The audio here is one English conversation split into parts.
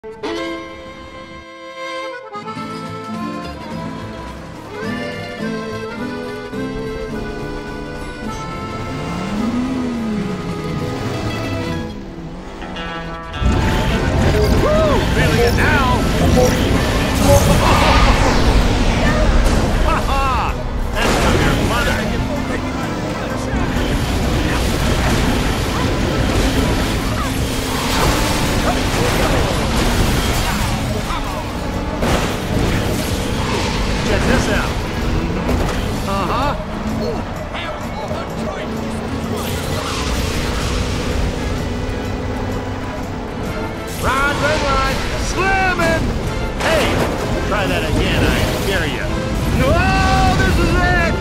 Feeling it now! Ha-ha! That's from your mother! Check this out! Uh-huh! Rod, Redline, slamming! Hey, try that again, I dare you. Whoa, this is it!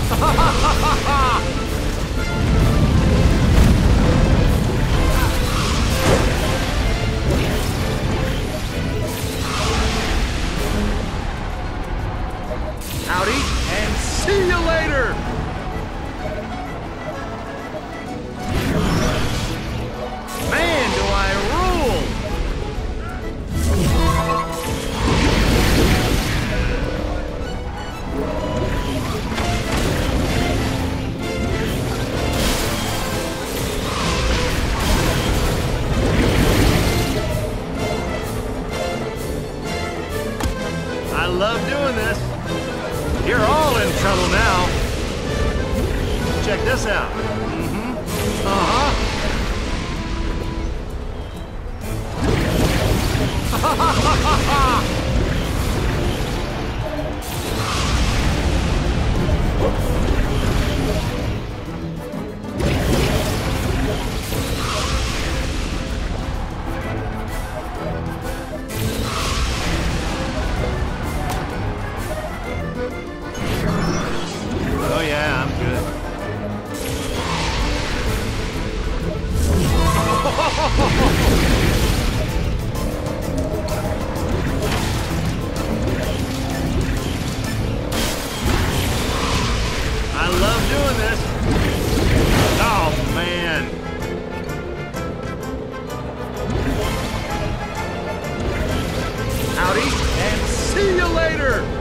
Howdy, and see you later! Man, do I rule! I love doing this. You're all in trouble now. Check this out. Uh-huh. Ha ha ha ha ha! Oh yeah, I'm good. I love doing this. Oh man. Howdy, and see you later.